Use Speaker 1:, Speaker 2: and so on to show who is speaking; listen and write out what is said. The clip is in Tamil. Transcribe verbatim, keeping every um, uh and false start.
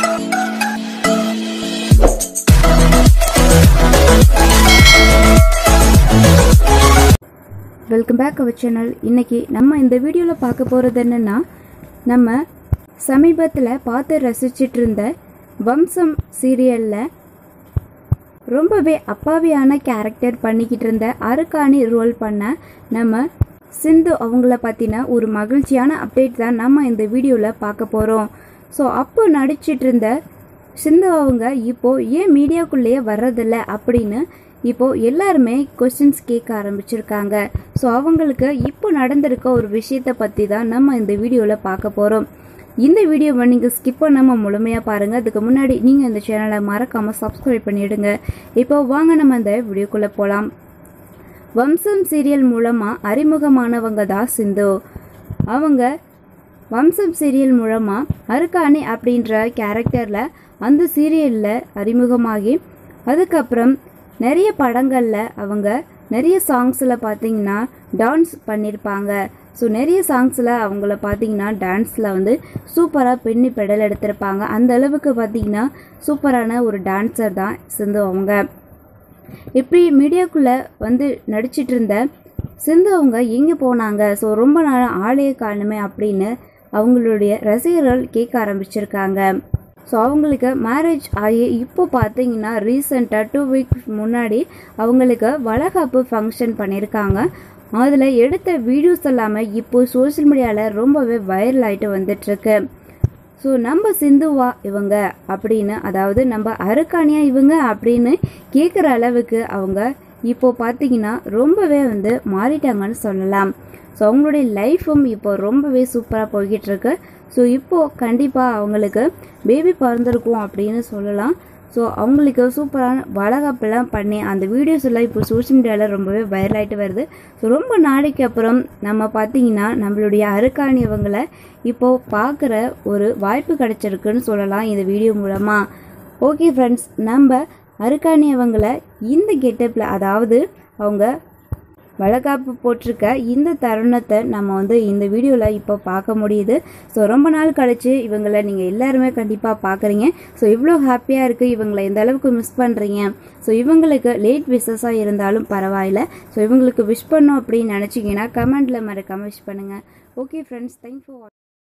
Speaker 1: Welcome back our channel. இன்னைக்கு நம்ம இந்த வீடியோவில் பார்க்க போகிறது என்னென்னா, நம்ம சமீபத்தில் பார்த்து ரசிச்சிட்டு இருந்த வம்சம் சீரியலில் ரொம்பவே அப்பாவியான கேரக்டர் பண்ணிக்கிட்டு இருந்த அருக்காணி ரோல் பண்ண நம்ம சிந்து அவங்கள பற்றின ஒரு மகிழ்ச்சியான அப்டேட் தான் நம்ம இந்த வீடியோவில் பார்க்க போகிறோம். ஸோ அப்போ நடிச்சிட்டு இருந்த சிந்து அவங்க இப்போது ஏன் மீடியாக்குள்ளேயே வர்றதில்ல அப்படின்னு இப்போது எல்லாருமே கொஸ்டின்ஸ் கேட்க ஆரம்பிச்சிருக்காங்க. ஸோ அவங்களுக்கு இப்போ நடந்திருக்க ஒரு விஷயத்தை பற்றி தான் நம்ம இந்த வீடியோவில் பார்க்க போகிறோம். இந்த வீடியோவை நீங்கள் ஸ்கிப் பண்ணாமல் முழுமையாக பாருங்கள். அதுக்கு முன்னாடி நீங்கள் இந்த சேனலை மறக்காமல் சப்ஸ்கிரைப் பண்ணிவிடுங்க. இப்போ வாங்க நம்ம இந்த வீடியோக்குள்ளே போகலாம். வம்சம் சீரியல் மூலமாக அறிமுகமானவங்க தான் சிந்து. அவங்க வம்சம் சீரியல் மூலமாக அருக்காணி அப்படின்ற கேரக்டரில் அந்த சீரியலில் அறிமுகமாகி அதுக்கப்புறம் நிறைய படங்களில் அவங்க நிறைய சாங்ஸில் பார்த்தீங்கன்னா டான்ஸ் பண்ணியிருப்பாங்க. ஸோ நிறைய சாங்ஸில் அவங்கள பார்த்தீங்கன்னா டான்ஸில் வந்து சூப்பராக பெண்ணி பெடல் எடுத்திருப்பாங்க. அந்த அளவுக்கு பார்த்தீங்கன்னா சூப்பரான ஒரு டான்ஸர் தான் சிந்து அவங்க. இப்படி மீடியாக்குள்ளே வந்து நடிச்சிட்டு இருந்த சிந்து அவங்க எங்கே போனாங்க, ஸோ ரொம்ப நாள் ஆளையே காணுமே அப்படின்னு அவங்களுடைய ரசிகர்கள் கேட்க ஆரம்பிச்சிருக்காங்க. ஸோ அவங்களுக்கு மேரேஜ் ஆகி இப்போ பார்த்தீங்கன்னா ரீசெண்டாக டூ வீக்ஸ் முன்னாடி அவங்களுக்கு வளகாப்பு ஃபங்க்ஷன் பண்ணியிருக்காங்க. அதில் எடுத்த வீடியோஸ் எல்லாமே இப்போ சோஷியல் மீடியாவில் ரொம்பவே வைரல் ஆகிட்டு வந்துட்டுருக்கு. ஸோ நம்ம சிந்துவா இவங்க அப்படின்னு, அதாவது நம்ம அருக்காணியா இவங்க அப்படின்னு கேட்குற அளவுக்கு அவங்க இப்போது பார்த்தீங்கன்னா ரொம்பவே வந்து மாறிட்டாங்கன்னு சொல்லலாம். ஸோ அவங்களுடைய லைஃப்பும் இப்போ ரொம்பவே சூப்பராக போய்கிட்டு இருக்கு. ஸோ இப்போது கண்டிப்பாக அவங்களுக்கு பேபி பிறந்திருக்கும் அப்படின்னு சொல்லலாம். ஸோ அவங்களுக்கு சூப்பரான வளகாப்பெல்லாம் பண்ணி அந்த வீடியோஸ் எல்லாம் இப்போ சோஷியல் மீடியாவில் ரொம்பவே வைரல் ஆகிட்டு வருது. ஸோ ரொம்ப நாளைக்கு அப்புறம் நம்ம பார்த்தீங்கன்னா நம்மளுடைய அருக்காணி அவங்களை இப்போது பார்க்குற ஒரு வாய்ப்பு கிடைச்சிருக்குன்னு சொல்லலாம் இந்த வீடியோ மூலமாக. ஓகே ஃப்ரெண்ட்ஸ், நம்ம அருக்காணி அவங்களை இந்த கெட்டப்பில், அதாவது அவங்க வளகாப்பு போட்டிருக்க இந்த தருணத்தை நம்ம வந்து இந்த வீடியோவில் இப்போ பார்க்க முடியுது. ஸோ ரொம்ப நாள் கழிச்சு இவங்களை நீங்கள் எல்லாருமே கண்டிப்பாக பார்க்குறீங்க. ஸோ இவ்வளோ ஹாப்பியாக இருக்குது, இவங்களை எந்த அளவுக்கு மிஸ் பண்ணுறீங்க. ஸோ இவங்களுக்கு லேட் விஷஸாக இருந்தாலும் பரவாயில்ல. ஸோ இவங்களுக்கு விஷ் பண்ணோம் அப்படின்னு நினச்சிங்கன்னா கமெண்டில் மறக்காமல் விஷ் பண்ணுங்கள். Okay friends, thanks for